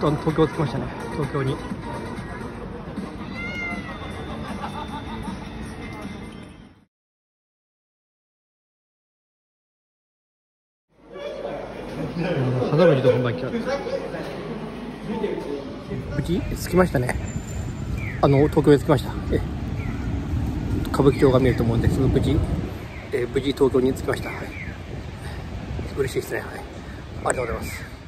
と東京着きましたね。東京に。花道と本番来た。無事着きましたね。東京に着きました。歌舞伎町が見えると思うんで、その無事東京に着きました。はい、嬉しいですね。はい、ありがとうございます。